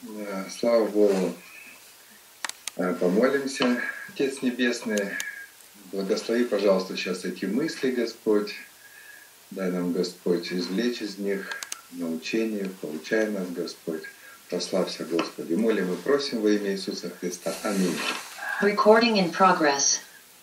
Слава Богу, помолимся. Отец Небесный, благослови, пожалуйста, сейчас эти мысли, Господь. Дай нам, Господь, извлечь из них научение, получай нас, Господь. Прославься, Господи. Молим и просим во имя Иисуса Христа. Аминь. Recording in progress.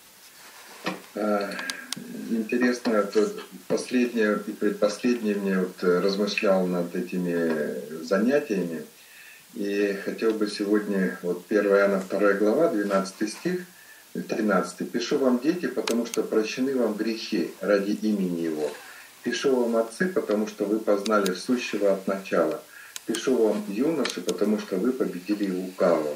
Интересно, последнее и предпоследнее мне размышлял над этими занятиями. И хотел бы сегодня, 1 Иоанна 2 глава, 12 стих, 13. «Пишу вам, дети, потому что прощены вам грехи ради имени Его. Пишу вам, отцы, потому что вы познали сущего от начала. Пишу вам, юноши, потому что вы победили лукавого.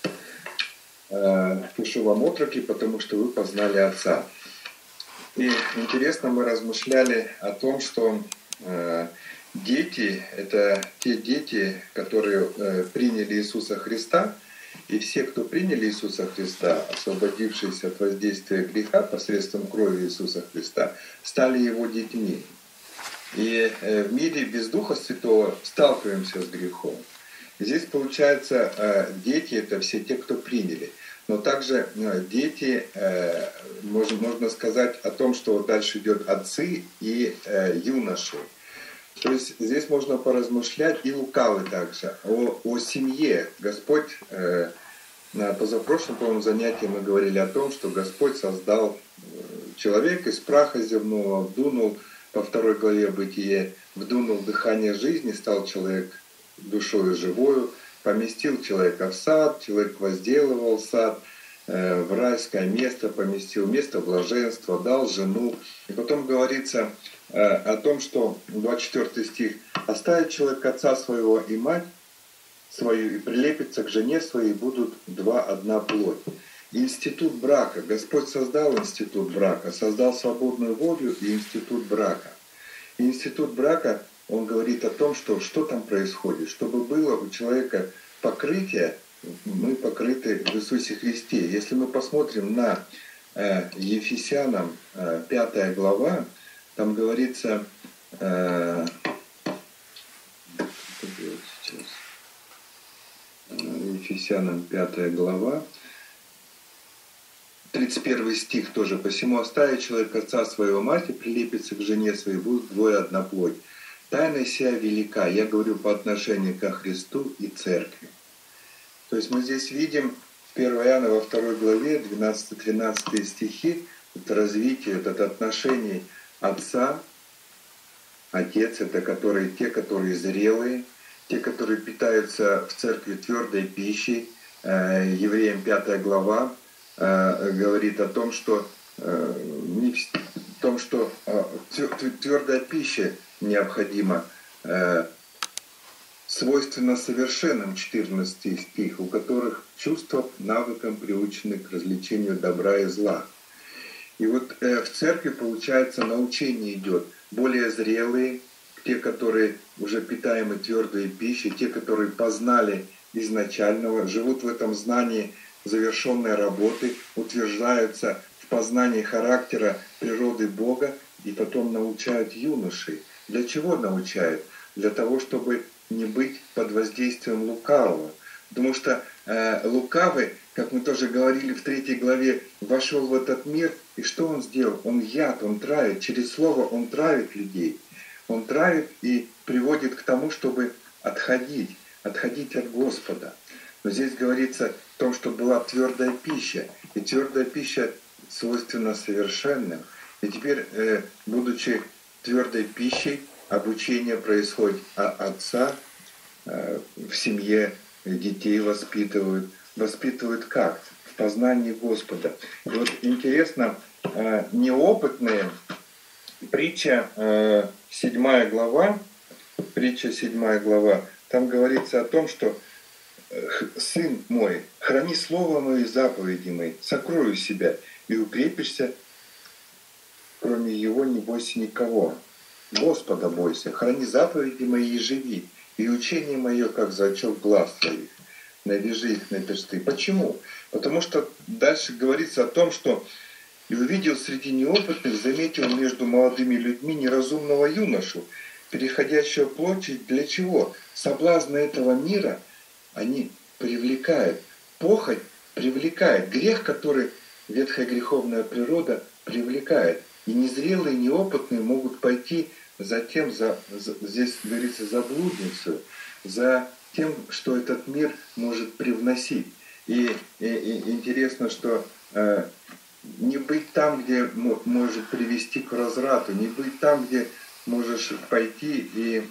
Пишу вам, отроки, потому что вы познали Отца». И интересно, мы размышляли о том, что дети — это те дети, которые приняли Иисуса Христа, и все, кто приняли Иисуса Христа, освободившиеся от воздействия греха посредством крови Иисуса Христа, стали Его детьми. И в мире без Духа Святого сталкиваемся с грехом. И здесь, получается, дети — это все те, кто приняли. Но также дети, можно сказать о том, что дальше идет отцы и юноши. То есть здесь можно поразмышлять и лукавый также о семье. Господь, на позапрошлом, по-моему, занятии мы говорили о том, что Господь создал человека из праха земного, вдунул, по 2 главе Бытие, вдунул дыхание жизни, стал человек душою живою, поместил человека в сад, человек возделывал сад, в райское место поместил, место блаженства, дал жену. И потом говорится о том, что 24 стих: «Оставит человек отца своего и мать свою, и прилепится к жене своей, и будут одна плоть». Институт брака. Господь создал институт брака, создал свободную волю и институт брака. И институт брака, он говорит о том, что там происходит. Чтобы было у человека покрытие, мы покрыты в Иисусе Христе. Если мы посмотрим на Ефесянам 5 глава, там говорится, Ефесянам 5 глава, 31 стих тоже: «Посему оставит человек отца своего, мать, и прилепится к жене своей, будут одна плоть. Тайна сия велика». Я говорю по отношению ко Христу и Церкви. То есть мы здесь видим 1 Иоанна во 2 главе, 12-13 стихи, это развитие, это отношение отца. Отец — это те, которые зрелые, те, которые питаются в церкви твердой пищей. Евреям 5 глава говорит о том, что твердая пища необходима, свойственно совершенным, 14 стих, у которых чувства навыкам приучены к развлечению добра и зла. И в церкви, получается, научение идет. Более зрелые, те, которые уже питаемы твердой пищей, те, которые познали изначального, живут в этом знании завершенной работы, утверждаются в познании характера природы Бога, и потом научают юношей. Для чего научают? Для того, чтобы не быть под воздействием лукавого. Потому что лукавый, как мы тоже говорили в 3 главе, вошел в этот мир, и что он сделал? Он яд, он травит, через слово он травит людей. Он травит и приводит к тому, чтобы отходить от Господа. Но здесь говорится о том, что была твердая пища, и твердая пища свойственна совершенным. И теперь, будучи твердой пищей, обучение происходит отца, в семье детей воспитывают. Воспитывают как? В познании Господа. И интересно, неопытные, притча 7 глава, там говорится о том, что «Сын мой, храни слово мое и заповеди мои, сокрою себя, и укрепишься, кроме Его не бойся никого. Господа бойся, храни заповеди мои и живи, и учение мое, как зрачок глаз твоих. Навяжи их на персты». Почему? Потому что дальше говорится о том, что «И увидел среди неопытных, заметил между молодыми людьми неразумного юношу, переходящего плоть, для чего? Соблазны этого мира они привлекают. Похоть привлекает. Грех, который ветхая греховная природа привлекает. И незрелые, неопытные могут пойти за тем, здесь говорится, за блудницу, за тем, что этот мир может привносить. И интересно, что не быть там, где может привести к разврату, не быть там, где можешь пойти и,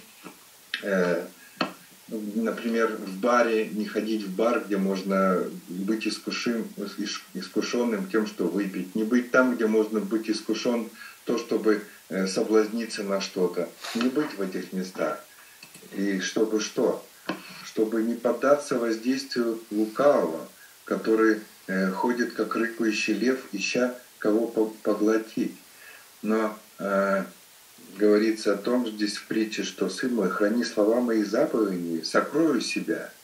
например, в баре, не ходить в бар, где можно быть искушенным тем, что выпить, не быть там, где можно быть искушен то, чтобы соблазниться на что-то, не быть в этих местах. И чтобы что? Чтобы не поддаться воздействию лукавого, который ходит как рыкающий лев, ища кого поглотить. Но говорится о том здесь в притче, что «Сын мой, храни слова мои заповеди, сокрою себя».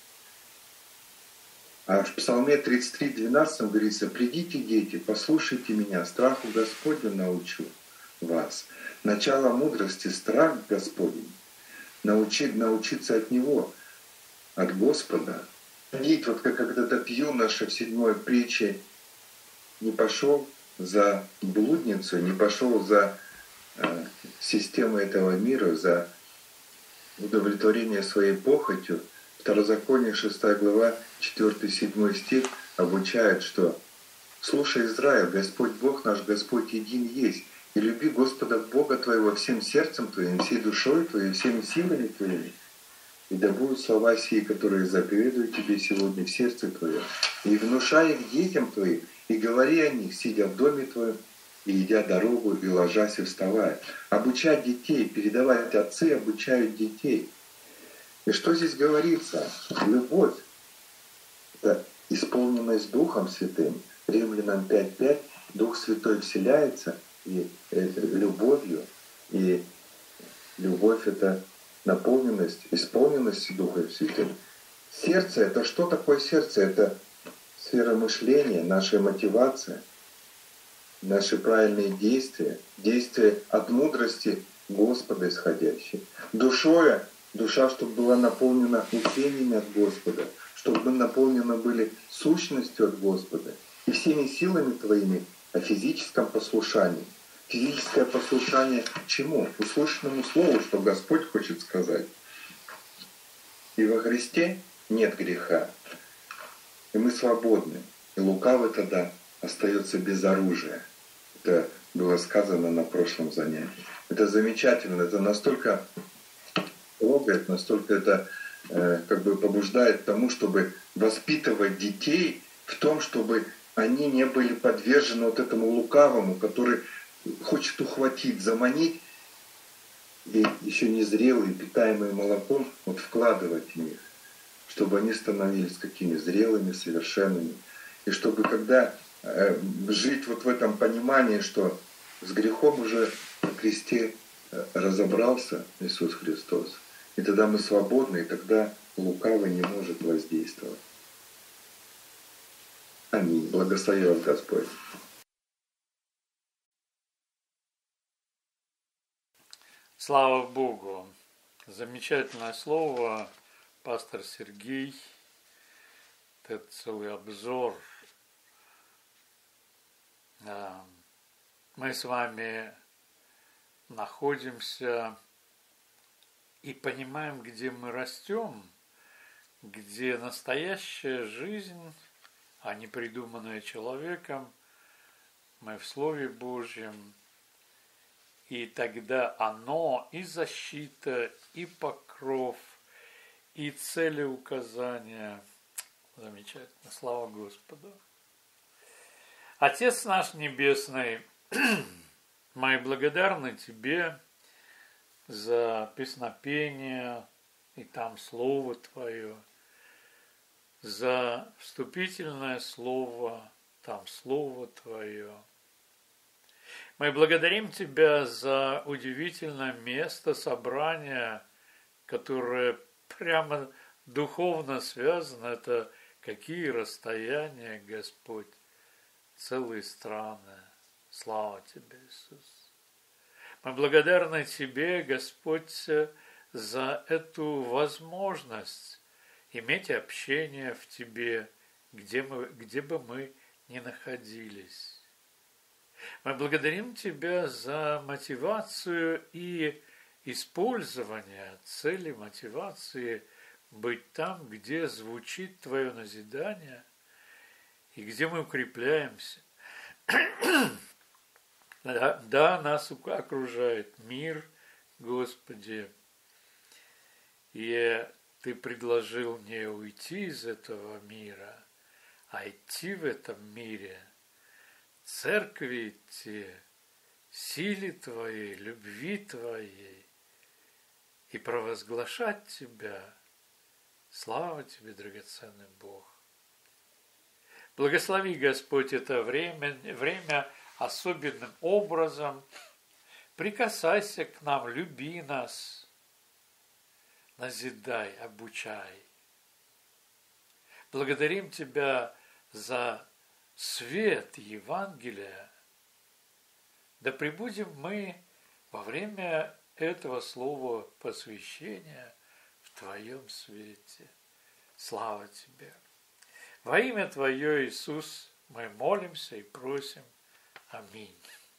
А в Псалме 33:12 говорится: «Придите, дети, послушайте меня, страху Господню научу вас». Начало мудрости — страх Господень. Научиться от Него, от Господа. Видите, вот как этот юноша в 7 притче не пошел за блудницу, не пошел за системой этого мира, за удовлетворение своей похотью. Второзаконие 6 глава 4-7 стих обучает, что «Слушай, Израиль, Господь Бог наш, Господь един есть, и люби Господа Бога твоего всем сердцем твоим, всей душой твоей, всеми силами твоими. И да будут слова сии, которые заповедую тебе сегодня в сердце твоем, и внушай их детям твоим, и говори о них, сидя в доме твоем, и идя дорогу, и ложась, и вставая». Обучать детей, передавать отцы обучают детей. И что здесь говорится? Любовь — это исполненность Духом Святым. Римлянам 5:5 Дух Святой вселяется и любовью. И любовь — это наполненность, исполненность Духом Святым. Сердце — это что такое сердце? Это сфера мышления, наша мотивация, наши правильные действия, действия от мудрости Господа исходящие. Душа, чтобы была наполнена учениями от Господа, чтобы наполнены были сущностью от Господа и всеми силами твоими о физическом послушании. Физическое послушание чему? Услышанному слову, что Господь хочет сказать. И во Христе нет греха. И мы свободны. И лукавый тогда остается без оружия. Это было сказано на прошлом занятии. Это замечательно. Это настолько трогает, настолько это побуждает к тому, чтобы воспитывать детей в том, чтобы они не были подвержены вот этому лукавому, который хочет ухватить, заманить, и еще незрелые, питаемые молоком, вот вкладывать в них, чтобы они становились какими зрелыми, совершенными. И чтобы когда жить вот в этом понимании, что с грехом уже на кресте разобрался Иисус Христос, и тогда мы свободны, и тогда лукавый не может воздействовать. Аминь. Благослови вас Господь. Слава Богу! Замечательное слово, пастор Сергей. Это целый обзор. Мы с вами находимся и понимаем, где мы растем, где настоящая жизнь, а не придуманная человеком. Мы в Слове Божьем. И тогда оно и защита, и покров, и целеуказания. Замечательно. Слава Господу. Отец наш Небесный, мы благодарны Тебе за песнопение и там Слово Твое, за вступительное слово, там Слово Твое. Мы благодарим Тебя за удивительное место собрания, которое прямо духовно связано. Это какие расстояния, Господь, целые страны. Слава Тебе, Иисус. Мы благодарны Тебе, Господь, за эту возможность иметь общение в Тебе, где бы мы ни находились. Мы благодарим Тебя за мотивацию и использование цели мотивации быть там, где звучит Твое назидание и где мы укрепляемся. Да, нас окружает мир, Господи, и Ты предложил не уйти из этого мира, а идти в этом мире, церкви идти, силе Твоей, любви Твоей и провозглашать Тебя. Слава Тебе, драгоценный Бог! Благослови, Господь, это время особенным образом. Прикасайся к нам, люби нас, назидай, обучай. Благодарим Тебя за свет Евангелия. Да пребудем мы во время этого слова посвящения в Твоем свете. Слава Тебе! Во имя Твое, Иисус, мы молимся и просим. Аминь.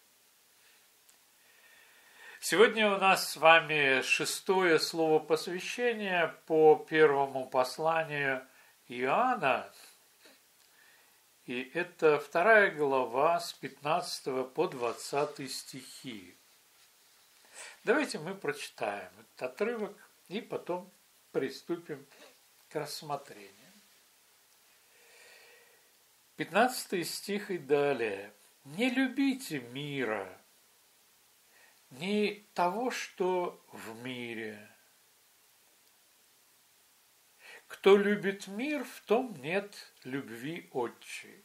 Сегодня у нас с вами 6-е слово посвящения по первому посланию Иоанна. И это 2 глава с 15 по 20 стихи. Давайте мы прочитаем этот отрывок и потом приступим к рассмотрению. 15 стих и далее. «Не любите мира, ни того, что в мире. Кто любит мир, в том нет любви Отчей.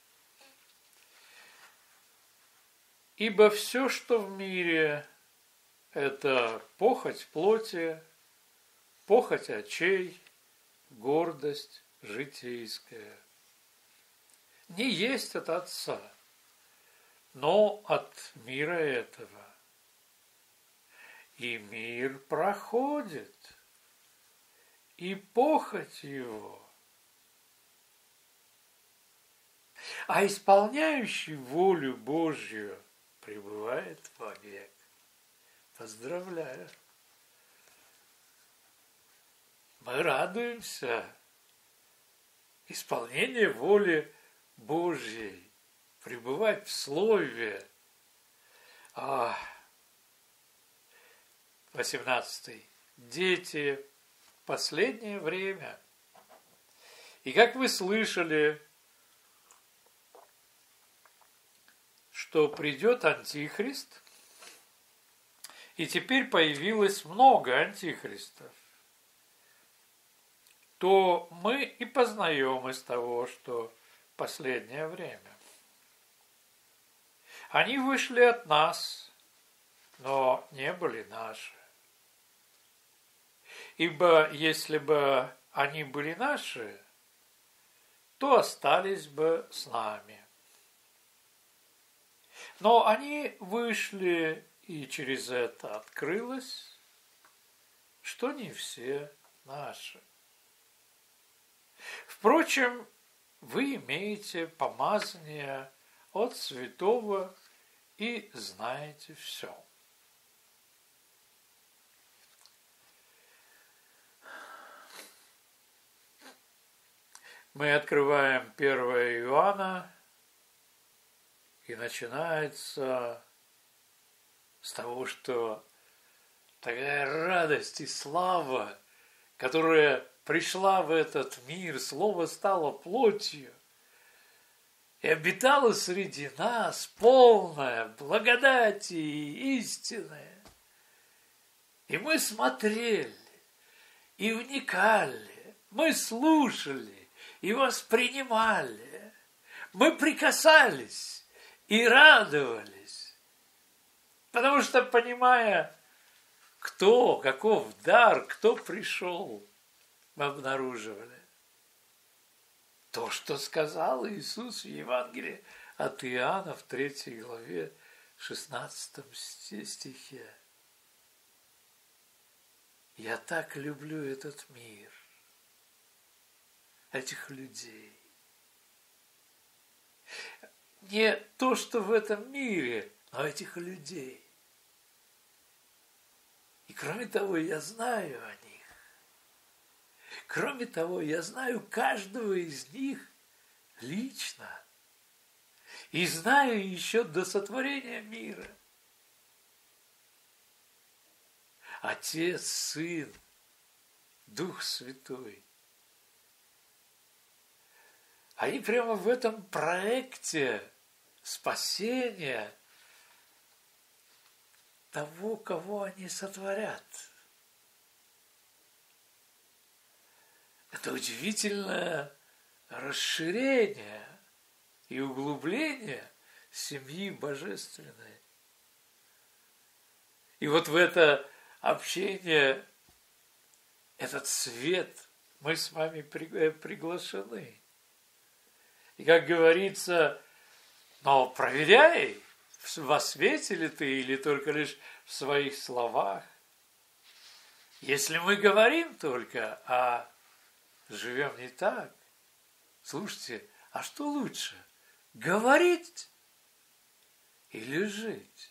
Ибо все, что в мире, это похоть плоти, похоть очей, гордость житейская. Не есть от Отца, но от мира этого. И мир проходит, и похоть его, а исполняющий волю Божью пребывает вовек». Поздравляю! Мы радуемся. Исполнение воли Божьей, пребывать в Слове. 18. Дети, последнее время. И как вы слышали, что придет Антихрист, и теперь появилось много антихристов, то мы и познаем из того, что последнее время. Они вышли от нас, но не были наши. Ибо если бы они были наши, то остались бы с нами. Но они вышли, и через это открылось, что не все наши. Впрочем, вы имеете помазание от Святого и знаете все. Мы открываем 1 Иоанна, и начинается с того, что такая радость и слава, которая пришла в этот мир, Слово стало плотью и обитало среди нас, полная благодати и истины. И мы смотрели, и вникали, мы слушали, и воспринимали, мы прикасались и радовались, потому что, понимая, кто, каков дар, кто пришел, мы обнаруживали то, что сказал Иисус в Евангелии от Иоанна в 3 главе 16 стихе. «Я так люблю этот мир, этих людей. Не то, что в этом мире, но этих людей. И кроме того, я знаю о них. Кроме того, я знаю каждого из них лично. И знаю еще до сотворения мира. Отец, Сын, Дух Святой. Они прямо в этом проекте спасения того, кого они сотворят. Это удивительное расширение и углубление семьи божественной. И вот в это общение, этот свет мы с вами приглашены. И как говорится, но проверяй, во свете ли ты или только лишь в своих словах. Если мы говорим только, а живем не так, слушайте, а что лучше, говорить или жить?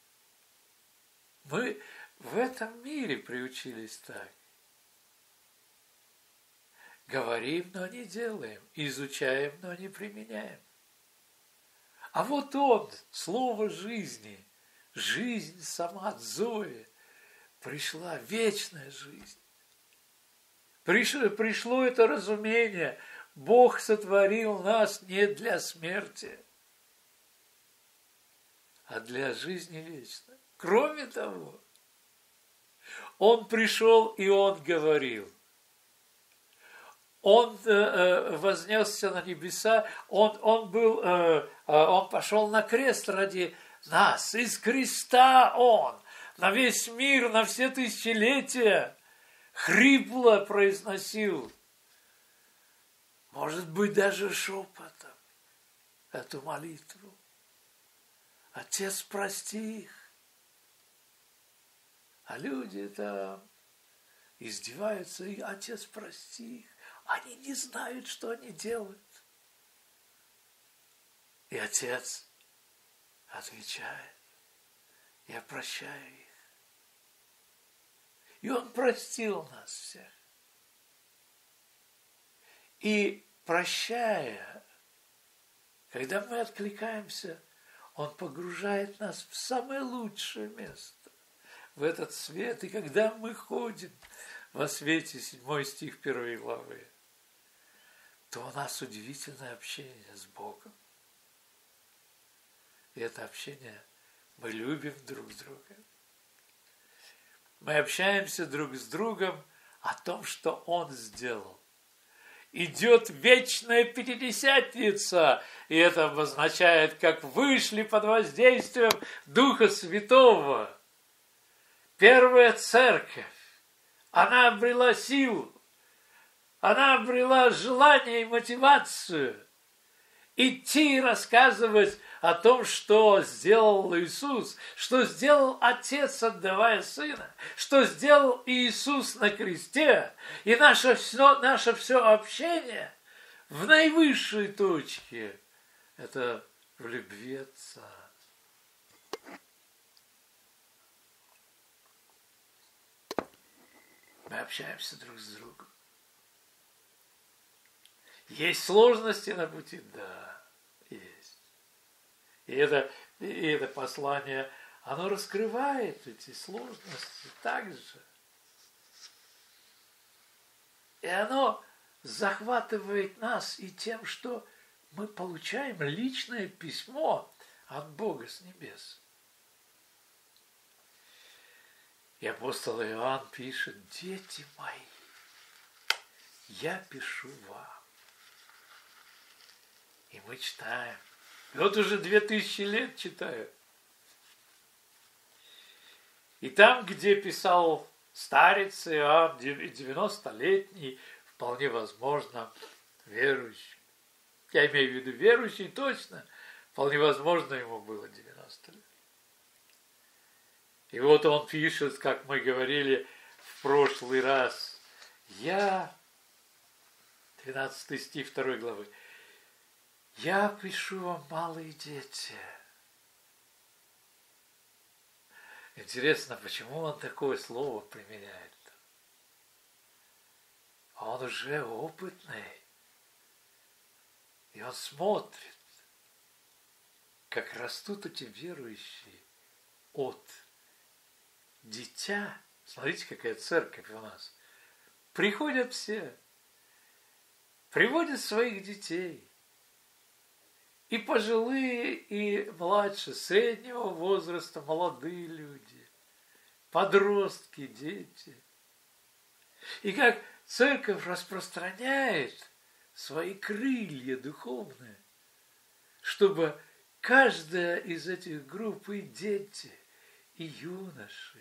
Мы в этом мире приучились так. Говорим, но не делаем, изучаем, но не применяем. А вот он, слово жизни, жизнь сама, Зоя, пришла вечная жизнь. Пришло это разумение, Бог сотворил нас не для смерти, а для жизни вечной. Кроме того, Он пришел и Он говорил. Он вознесся на небеса, он пошел на крест ради нас. Из креста он на весь мир, на все тысячелетия хрипло произносил, может быть, даже шепотом эту молитву. Отец, прости их. А люди там издеваются, и Отец, прости их. Они не знают, что они делают. И Отец отвечает, я прощаю их. И Он простил нас всех. И прощая, когда мы откликаемся, Он погружает нас в самое лучшее место, в этот свет. И когда мы ходим во свете, 7 стих 1 главы, то у нас удивительное общение с Богом. И это общение мы любим друг друга. Мы общаемся друг с другом о том, что Он сделал. Идет вечная Пятидесятница, и это обозначает, как вышли под воздействием Духа Святого. Первая церковь, она обрела силу, она обрела желание и мотивацию идти и рассказывать о том, что сделал Иисус, что сделал Отец, отдавая Сына, что сделал Иисус на кресте. И наше все общение в наивысшей точке – это в любви Отца. Мы общаемся друг с другом. Есть сложности на пути? Да, есть. И это послание, оно раскрывает эти сложности также. И оно захватывает нас и тем, что мы получаем личное письмо от Бога с небес. И апостол Иоанн пишет, дети мои, я пишу вам. И мы читаем. И вот уже 2000 лет читаю. И там, где писал старец Иоанн, 90-летний, вполне возможно, верующий. Я имею в виду верующий точно, вполне возможно, ему было 90 лет. И вот он пишет, как мы говорили в прошлый раз, я 12 стих 2 главы. «Я пишу вам, малые дети». Интересно, почему он такое слово применяет? Он уже опытный. И он смотрит, как растут эти верующие от дитя. Смотрите, какая церковь у нас. Приходят все, приводят своих детей. И пожилые, и младше, среднего возраста, молодые люди, подростки, дети. И как церковь распространяет свои крылья духовные, чтобы каждая из этих групп, и дети, и юноши,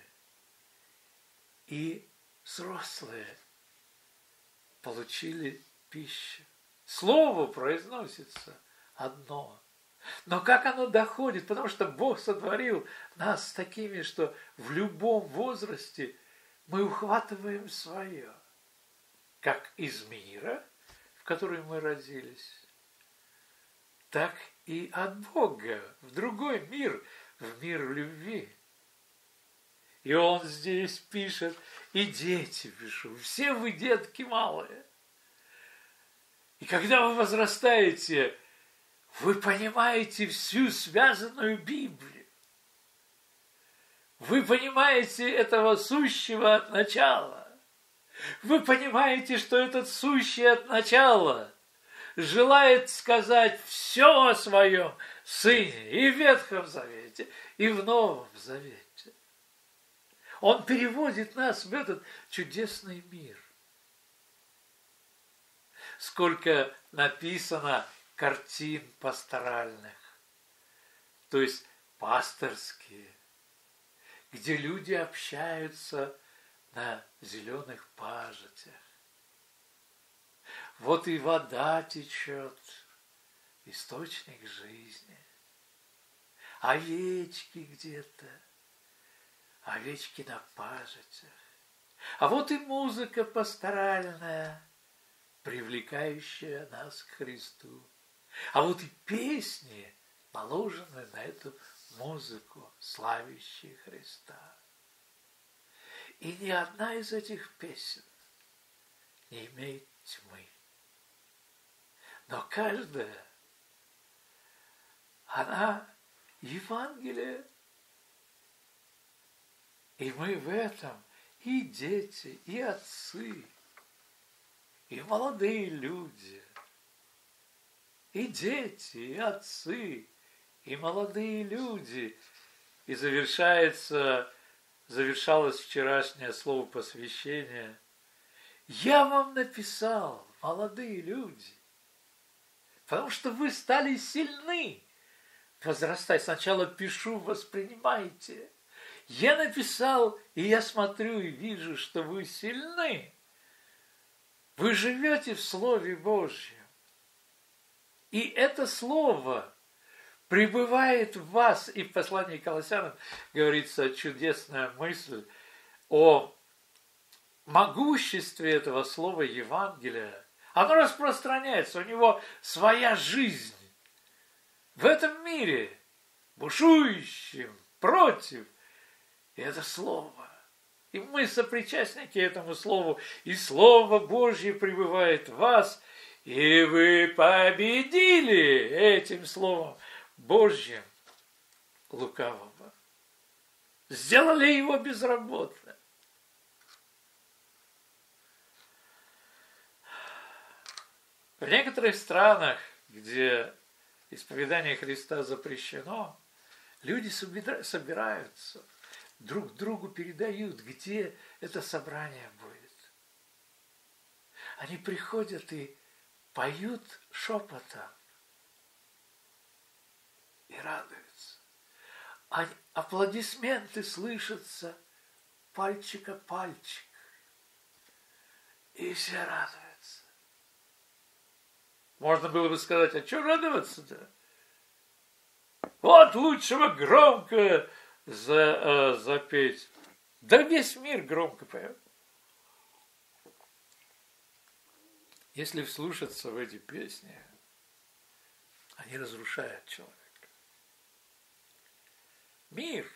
и взрослые, получили пищу. Слово произносится одно. Но как оно доходит? Потому что Бог сотворил нас такими, что в любом возрасте мы ухватываем свое. Как из мира, в котором мы родились, так и от Бога в другой мир, в мир любви. И он здесь пишет, и дети пишу, все вы детки малые. И когда вы возрастаете, вы понимаете всю связанную Библию. Вы понимаете этого сущего от начала. Вы понимаете, что этот сущий от начала желает сказать все о своем Сыне и в Ветхом Завете, и в Новом Завете. Он переводит нас в этот чудесный мир. Сколько написано картин пасторальных, то есть пасторские, где люди общаются на зеленых пажитях. Вот и вода течет, источник жизни. Овечки где-то, овечки на пажитях. А вот и музыка пасторальная, привлекающая нас к Христу. А вот и песни, наложенные на эту музыку, славящие Христа. И ни одна из этих песен не имеет тьмы. Но каждая, она Евангелие. И мы в этом и дети, и отцы, и молодые люди, и дети, и отцы, и молодые люди. И завершалось вчерашнее слово посвящения. Я вам написал, молодые люди, потому что вы стали сильны. Возрастай. Сначала пишу, воспринимайте. Я написал, и я смотрю и вижу, что вы сильны. Вы живете в Слове Божьем. И это Слово пребывает в вас. И в послании к Колоссянам говорится чудесная мысль о могуществе этого Слова Евангелия. Оно распространяется, у него своя жизнь. В этом мире, бушующем, против, и это Слово. И мы сопричастники этому Слову. И Слово Божье пребывает в вас, и вы победили этим Словом Божьим лукавого. Сделали его безработным. В некоторых странах, где исповедание Христа запрещено, люди собираются, друг другу передают, где это собрание будет. Они приходят и поют шепотом и радуются. Аплодисменты слышатся пальчик о пальчик. И все радуются. Можно было бы сказать, а что радоваться-то? Вот лучшего громко запеть. Да весь мир громко поет. Если вслушаться в эти песни, они разрушают человека. Мир.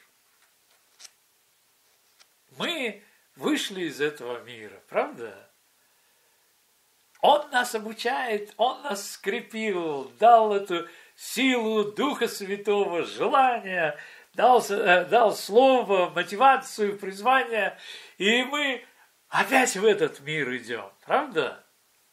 Мы вышли из этого мира, правда? Он нас обучает, Он нас скрепил, дал эту силу Духа Святого, желание, дал слово, мотивацию, призвание, и мы опять в этот мир идем, правда?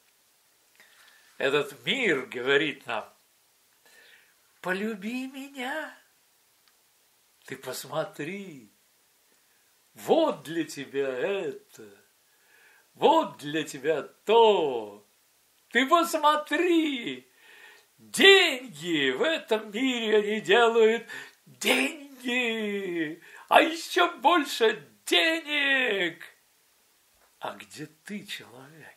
Этот мир говорит нам: полюби меня, ты посмотри, вот для тебя это, вот для тебя то, ты посмотри, деньги в этом мире, они делают деньги, а еще больше денег. А где ты, человек?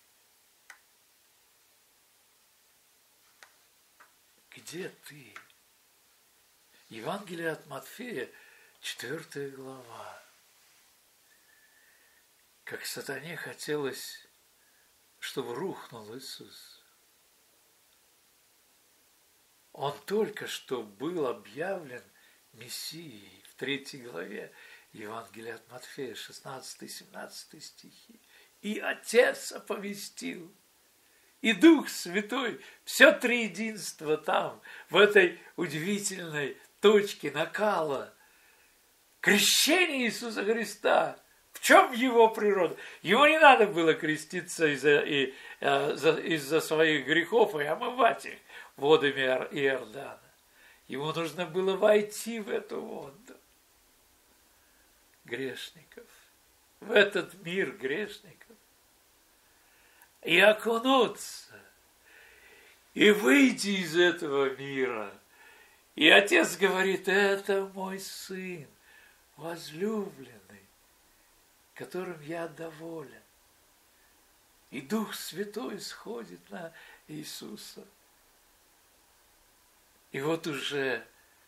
Где ты? Евангелие от Матфея, 4 глава. Как сатане хотелось, чтобы рухнул Иисус. Он только что был объявлен Мессией в 3 главе Евангелия от Матфея, 16-17 стихи. И Отец оповестил, и Дух Святой, все триединство там, в этой удивительной точке накала. Крещение Иисуса Христа. В чем его природа? Ему не надо было креститься из-за своих грехов и омывать их водами Иордана. Ему нужно было войти в эту воду грешников, в этот мир грешников, и окунуться, и выйти из этого мира. И Отец говорит: это мой Сын, возлюбленный, которым я доволен. И Дух Святой сходит на Иисуса. И вот уже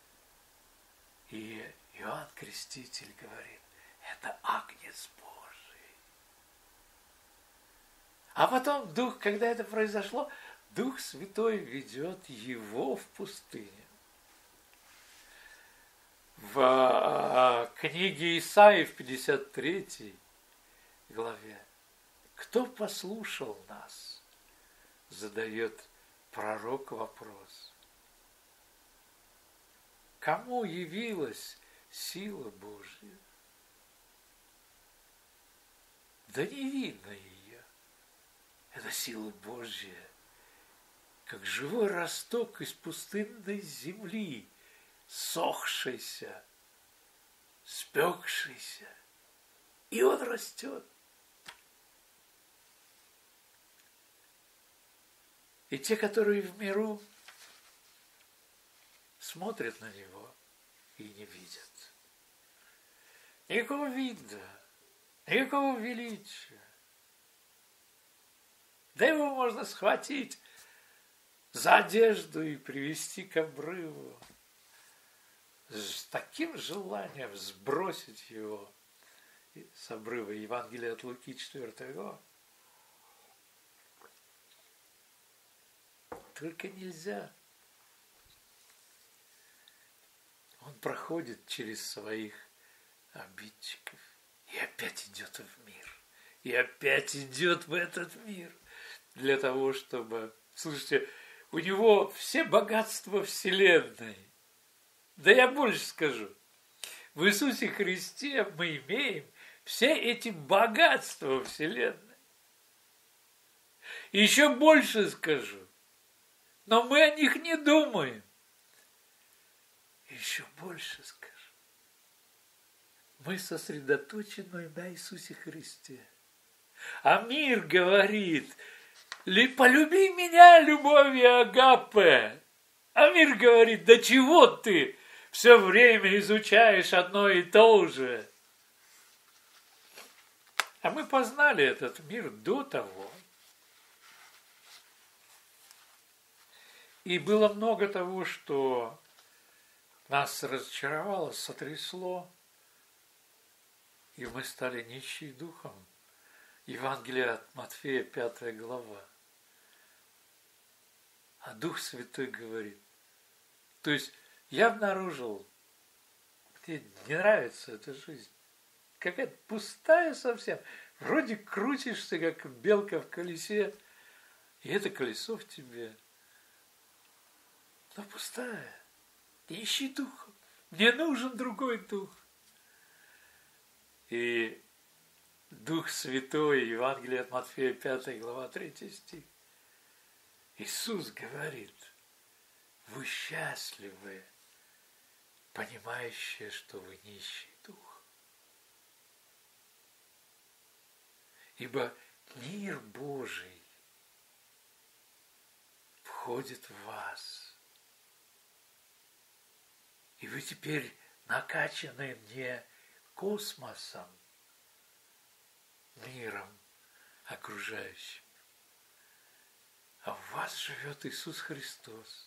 и Иоанн Креститель говорит: это Агнец Божий. А потом Дух, когда это произошло, Дух Святой ведет его в пустыню. В книге Исаии в 53 главе: кто послушал нас? Задает пророк вопрос. Кому явилась сила Божья? Да не видно ее. Это сила Божья, как живой росток из пустынной земли, сохшийся, спекшийся, и он растет. И те, которые в миру, смотрят на него и не видят никакого вида, никакого величия. Да его можно схватить за одежду и привести к обрыву, с таким желанием сбросить его с обрыва. Евангелие от Луки, 4 глава. Только нельзя. Он проходит через своих обидчиков и опять идет в мир. И опять идет в этот мир для того, чтобы... Слушайте, у него все богатства вселенной. Да я больше скажу. В Иисусе Христе мы имеем все эти богатства вселенной. И еще больше скажу. Но мы о них не думаем. Еще больше скажу. Мы сосредоточены на Иисусе Христе. А мир говорит: полюби меня любовью агапе. А мир говорит: да чего ты все время изучаешь одно и то же? А мы познали этот мир до того. И было много того, что нас разочаровало, сотрясло, и мы стали нищие духом. Евангелие от Матфея, 5 глава. А Дух Святой говорит. То есть я обнаружил, тебе не нравится эта жизнь. Какая-то пустая совсем. Вроде крутишься, как белка в колесе, и это колесо в тебе. Но пустая. Ищи Духа. Мне нужен другой Дух. И Дух Святой, Евангелие от Матфея, 5 глава, 3 стих. Иисус говорит, вы счастливы, понимающие, что вы нищий дух. Ибо мир Божий входит в вас. И вы теперь накачаны не космосом, миром окружающим, а в вас живет Иисус Христос.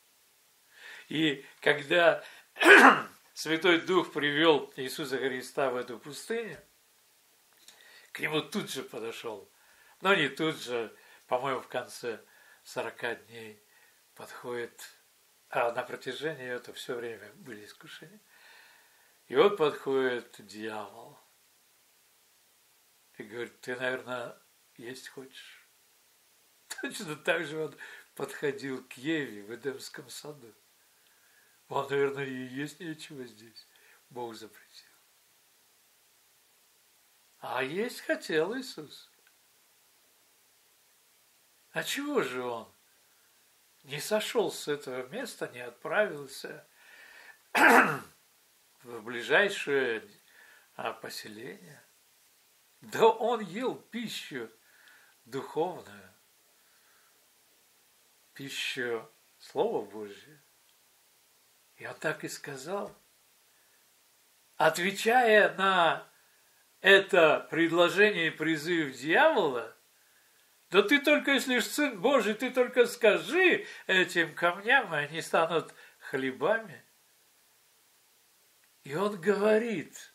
И когда Святой Дух привел Иисуса Христа в эту пустыню, к нему тут же подошел, но не тут же, по-моему, в конце 40 дней подходит, а на протяжении этого все время были искушения. И вот подходит дьявол и говорит, ты, наверное, есть хочешь? Точно так же он подходил к Еве в Эдемском саду. Он, наверное, и есть нечего здесь. Бог запретил. А есть хотел Иисус. А чего же он не сошел с этого места, не отправился в ближайшее поселение? Да он ел пищу духовную, пищу Слова Божьего. И он так и сказал, отвечая на это предложение и призыв дьявола, да ты только, если Сын Божий, ты только скажи этим камням, и они станут хлебами. И он говорит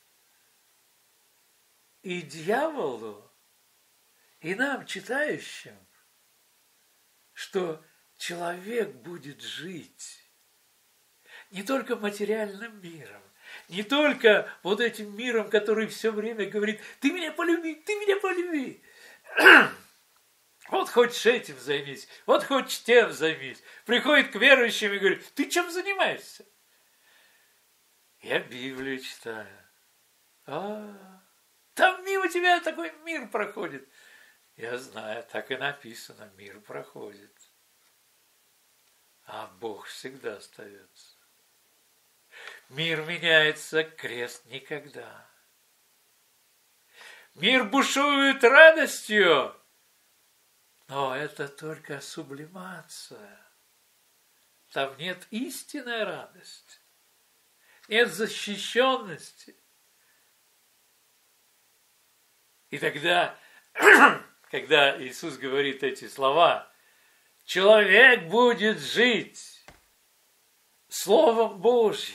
и дьяволу, и нам, читающим, что человек будет жить не только материальным миром, не только вот этим миром, который все время говорит, ты меня полюби, ты меня полюби. Вот хочешь этим займись, вот хочешь тем займись. Приходит к верующим и говорит, ты чем занимаешься? Я Библию читаю. Там мимо тебя такой мир проходит. Я знаю, так и написано, мир проходит. А Бог всегда остается. Мир меняется, крест никогда. Мир бушует радостью, но это только сублимация. Там нет истинной радости, нет защищенности. И тогда, когда Иисус говорит эти слова, человек будет жить Словом Божьим.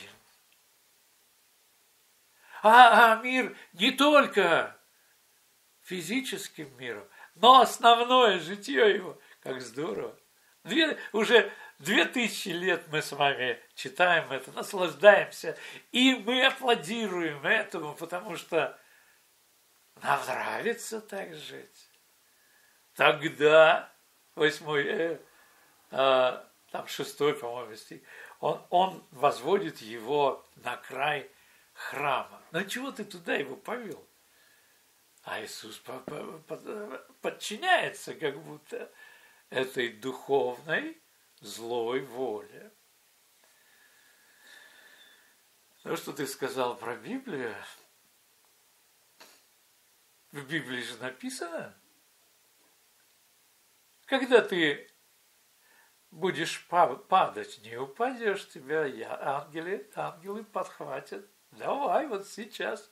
А мир не только физическим миром, но основное житье его. Как здорово. Уже 2000 лет мы с вами читаем это, наслаждаемся, и мы аплодируем этому, потому что нам нравится так жить. Тогда, 8, там 6, по-моему, стих, он возводит его на край храма. Ну чего ты туда его повел? А Иисус подчиняется как будто этой духовной злой воле. То, что ты сказал про Библию, в Библии же написано, когда ты будешь падать, не упадешь, тебя ангелы подхватят. Давай вот сейчас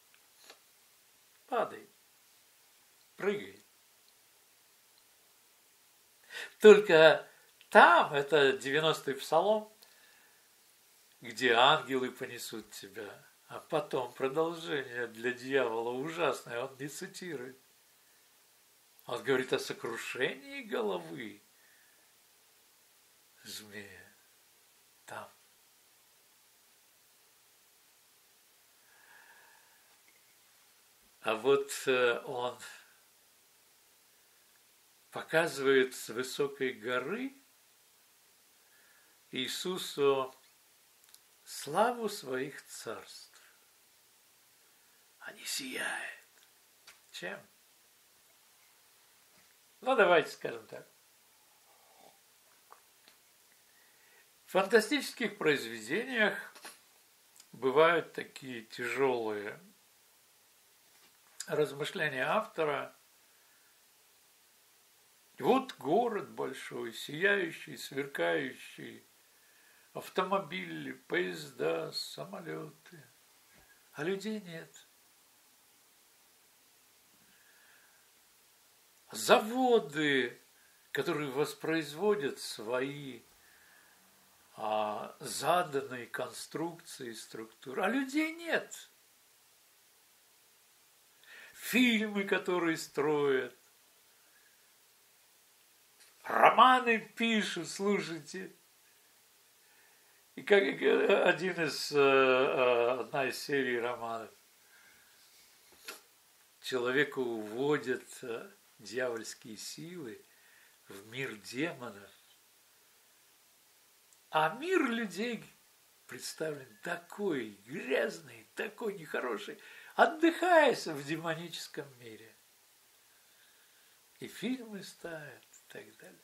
падай, прыгай. Только там, это 90-й псалом, где ангелы понесут тебя, а потом продолжение для дьявола ужасное, он не цитирует. Он говорит о сокрушении головы змея там. А вот он показывает с высокой горы Иисусу славу своих царств. Они сияют. Чем? Ну, давайте скажем так. В фантастических произведениях бывают такие тяжелые размышления автора. Вот город большой, сияющий, сверкающий, автомобили, поезда, самолеты, а людей нет. Заводы, которые воспроизводят свои заданные конструкции, структуры, а людей нет. Фильмы, которые строят, романы пишут, слушайте. И как одна из серий романов. Человека уводят дьявольские силы в мир демонов. А мир людей представлен такой грязный, такой нехороший, отдыхаясь в демоническом мире. И фильмы ставят и так далее.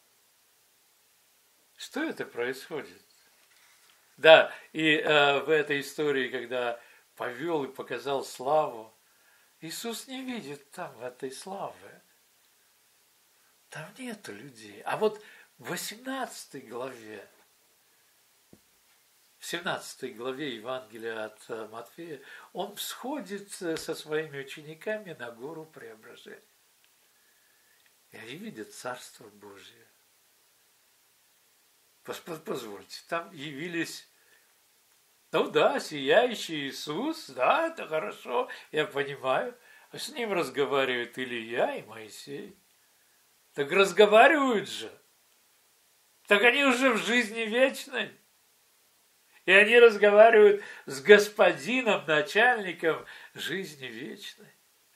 Что это происходит? Да, и в этой истории, когда повел и показал славу, Иисус не видит там этой славы. Там нету людей. А вот в 18 главе, в 17 главе Евангелия от Матфея, он всходит со своими учениками на гору Преображения. И они видят Царство Божие. Позвольте, там явились, ну да, сияющий Иисус, да, это хорошо, я понимаю. А с ним разговаривают Илья и Моисей. Так разговаривают же. Так они уже в жизни вечной. И они разговаривают с Господином, начальником жизни вечной.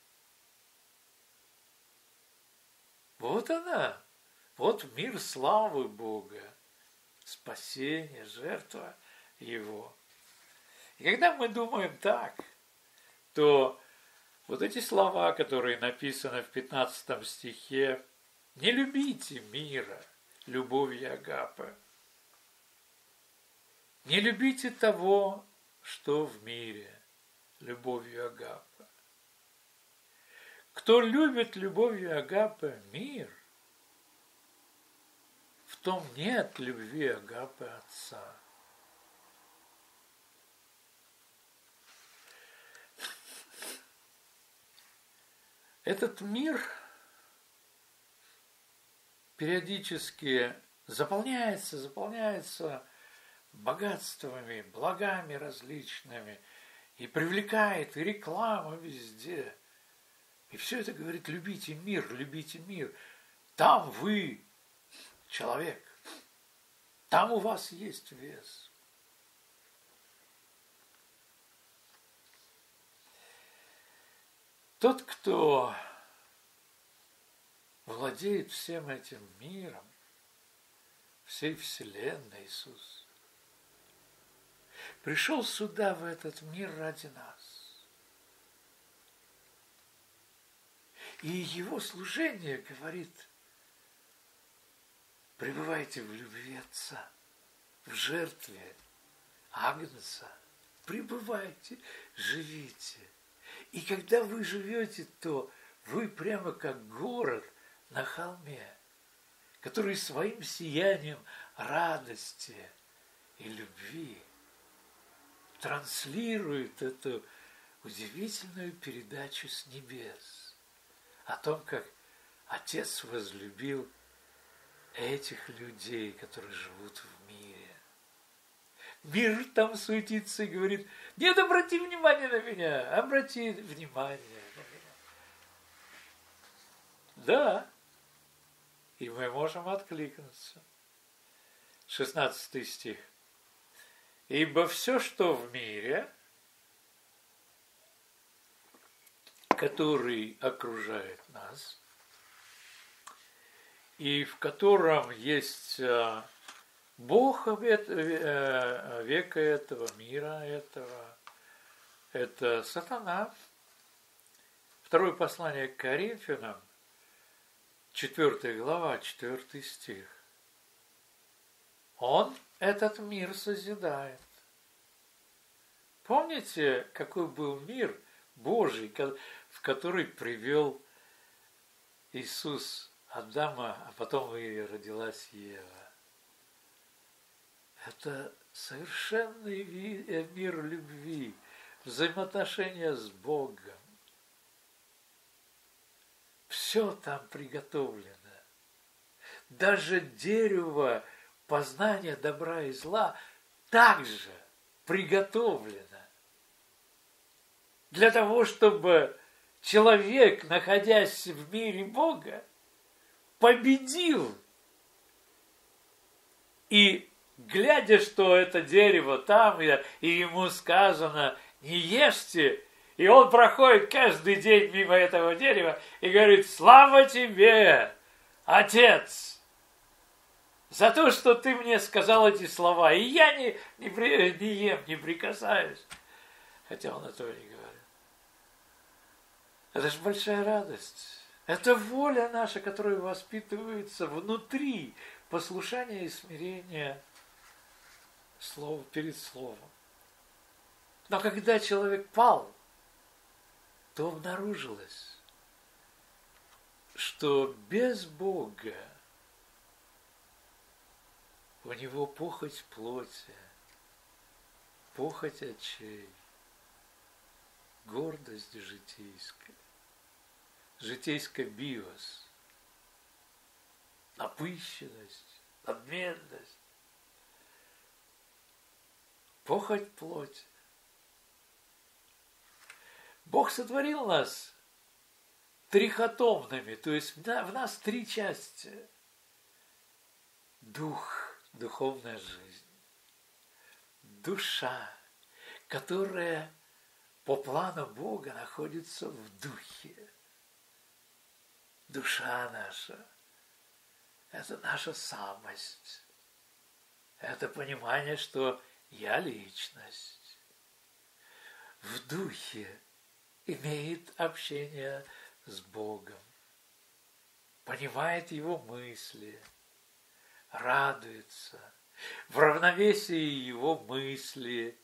Вот она. Вот мир славы Бога. Спасение, жертва Его. И когда мы думаем так, то вот эти слова, которые написаны в 15 стихе, не любите мира любовью агапы. Не любите того, что в мире любовью агапы. Кто любит любовью агапы мир, в том нет любви агапы Отца. Этот мир периодически заполняется богатствами, благами различными, и привлекает, и реклама везде. И все это говорит: любите мир, любите мир. Там вы человек, там у вас есть вес. Тот, кто владеет всем этим миром, всей вселенной, Иисус, пришел сюда, в этот мир, ради нас. И его служение говорит: пребывайте в любви Отца, в жертве Агнца, пребывайте, живите. И когда вы живете, то вы прямо как город на холме, который своим сиянием радости и любви транслирует эту удивительную передачу с небес о том, как Отец возлюбил этих людей, которые живут в мире. Мир там суетится и говорит: нет, обрати внимание на меня, обрати внимание на меня. Да, и мы можем откликнуться. 16 стих. Ибо все, что в мире, который окружает нас, и в котором есть Бог века этого, мира этого, это сатана. Второе послание к Коринфянам, 4 глава, 4 стих. Он этот мир созидает. Помните, какой был мир Божий, в который привел Иисус Адама, а потом и родилась Ева? Это совершенный мир любви, взаимоотношения с Богом. Все там приготовлено. Даже дерево познания добра и зла также приготовлено. Для того, чтобы человек, находясь в мире Бога, победил. И глядя, что это дерево там, и ему сказано, не ешьте, и он проходит каждый день мимо этого дерева и говорит: слава тебе, Отец, за то, что ты мне сказал эти слова, и я не ем, не прикасаюсь. Хотя он этого не говорит. Это же большая радость. Это воля наша, которая воспитывается внутри послушания и смирения перед Словом. Но когда человек пал, то обнаружилось, что без Бога у него похоть плоти, похоть очей, гордость житейская биос, напыщенность, надменность, похоть плоти. Бог сотворил нас трихотомными, то есть в нас три части. Дух, духовная жизнь, душа, которая по плану Бога находится в духе. Душа наша – это наша самость, это понимание, что я личность. В духе имеет общение с Богом, понимает Его мысли, радуется, в равновесии Его мысли,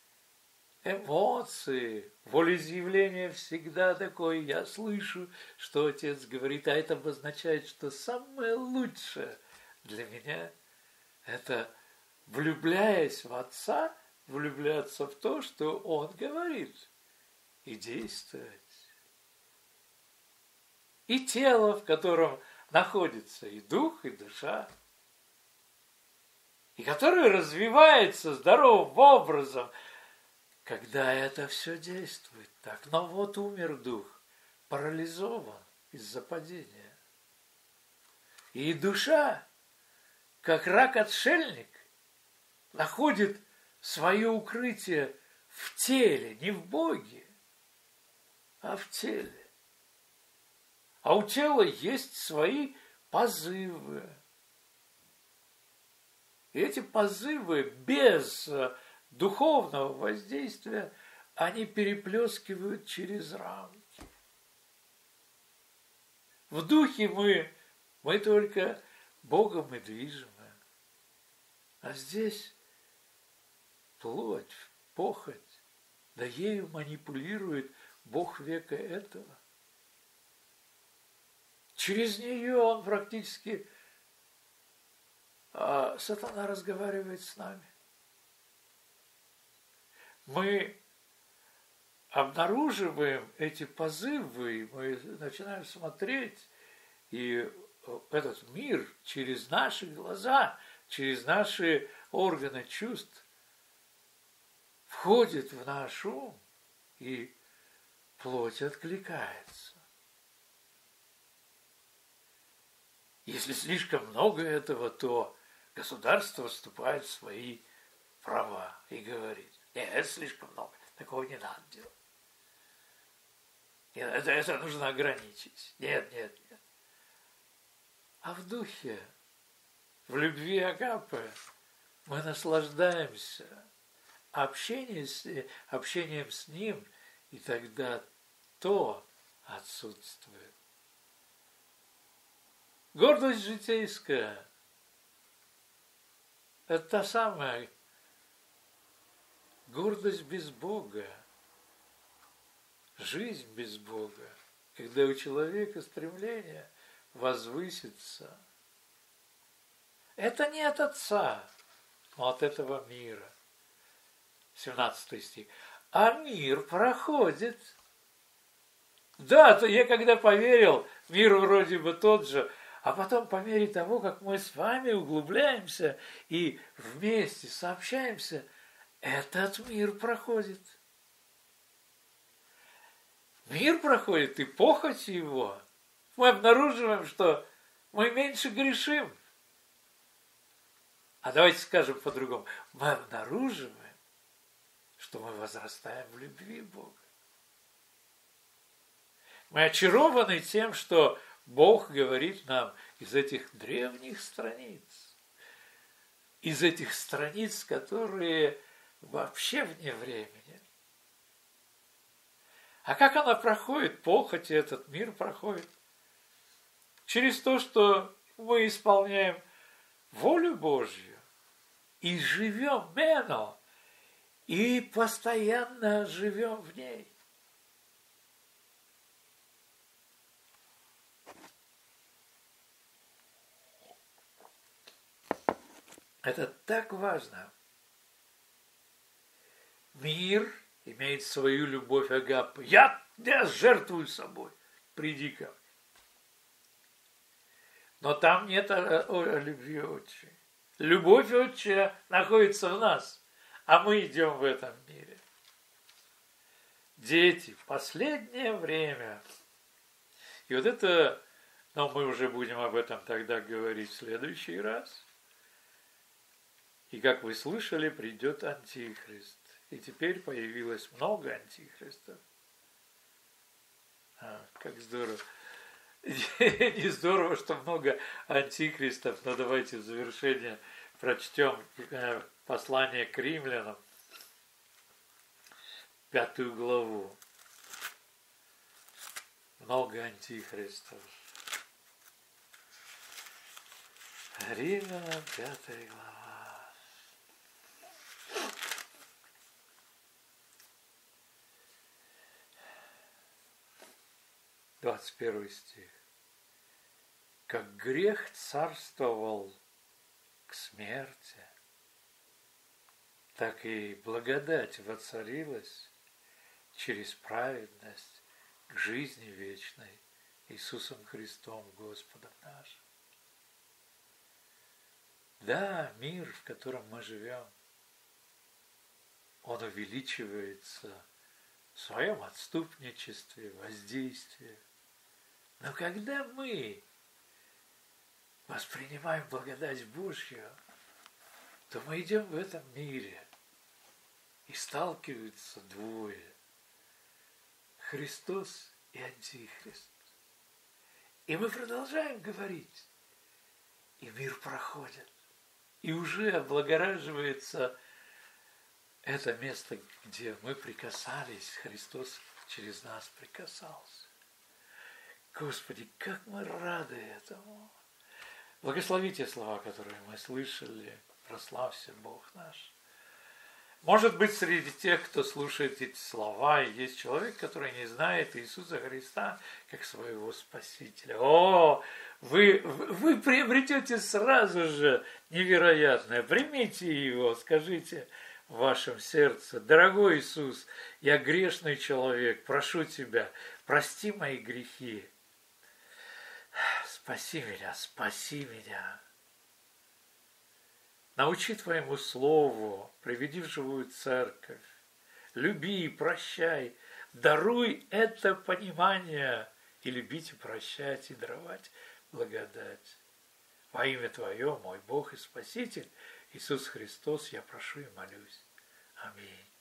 эмоции, волеизъявление всегда такое. Я слышу, что Отец говорит, а это обозначает, что самое лучшее для меня – это, влюбляясь в Отца, влюбляться в то, что Он говорит, и действовать. И тело, в котором находится и дух, и душа, и которое развивается здоровым образом, когда это все действует так. Но вот умер дух, парализован из-за падения. И душа, как рак-отшельник, находит свое укрытие в теле, не в Боге, а в теле. А у тела есть свои позывы. И эти позывы без духовного воздействия, они переплескивают через рамки. В духе мы только Богом и движимы. А здесь плоть, похоть, да ею манипулирует Бог века этого. Через нее он практически, сатана разговаривает с нами. Мы обнаруживаем эти позывы, мы начинаем смотреть, и этот мир через наши глаза, через наши органы чувств входит в наш ум, и плоть откликается. Если слишком много этого, то Государство вступает в свои права и говорит: нет, это слишком много, такого не надо делать. Нет, это нужно ограничить. Нет. А в духе, в любви агапы мы наслаждаемся общением с Ним, и тогда то отсутствует. Гордость житейская – это та самая гордость без Бога, жизнь без Бога, когда у человека стремление возвыситься. Это не от Отца, но от этого мира. 17 стих. А мир проходит. Да, то я когда поверил, мир вроде бы тот же, а потом по мере того, как мы с вами углубляемся и вместе сообщаемся, этот мир проходит. Мир проходит, и похоть его. Мы обнаруживаем, что мы меньше грешим. А давайте скажем по-другому. Мы обнаруживаем, что мы возрастаем в любви Бога. Мы очарованы тем, что Бог говорит нам из этих древних страниц. Из этих страниц, которые вообще вне времени. А как она проходит, похоть, и этот мир проходит? Через то, что мы исполняем волю Божью и живем мено, и постоянно живем в ней. Это так важно. Мир имеет свою любовь агапы. Я жертвую собой. Приди ко мне. Но там нет любви отчей. Любовь отчая находится в нас, а мы идем в этом мире. Дети, в последнее время. И вот это, но мы уже будем об этом тогда говорить в следующий раз. И как вы слышали, придет Антихрист. И теперь появилось много антихристов. Как здорово. Не здорово, что много антихристов, но давайте в завершение прочтем послание к римлянам, 5 главу. Много антихристов. Римлянам, 5 глава. 21 стих. Как грех царствовал к смерти, так и благодать воцарилась через праведность к жизни вечной Иисусом Христом Господом нашим. Да, мир, в котором мы живем, он увеличивается в своем отступничестве, воздействии. Но когда мы воспринимаем благодать Божью, то мы идем в этом мире, и сталкиваются двое – Христос и Антихрист. И мы продолжаем говорить, и мир проходит, и уже облагораживается это место, где мы прикасались, Христос через нас прикасался. Господи, как мы рады этому! Благословите слова, которые мы слышали. Прославься Бог наш. Может быть, среди тех, кто слушает эти слова, есть человек, который не знает Иисуса Христа как своего Спасителя. О, вы приобретете сразу же невероятное. Примите его, скажите в вашем сердце: дорогой Иисус, я грешный человек, прошу Тебя, прости мои грехи. Спаси меня. Научи Твоему Слову, приведи в живую церковь. Люби и прощай. Даруй это понимание и любить, и прощать, и даровать благодать. Во имя Твое, мой Бог и Спаситель, Иисус Христос, я прошу и молюсь. Аминь.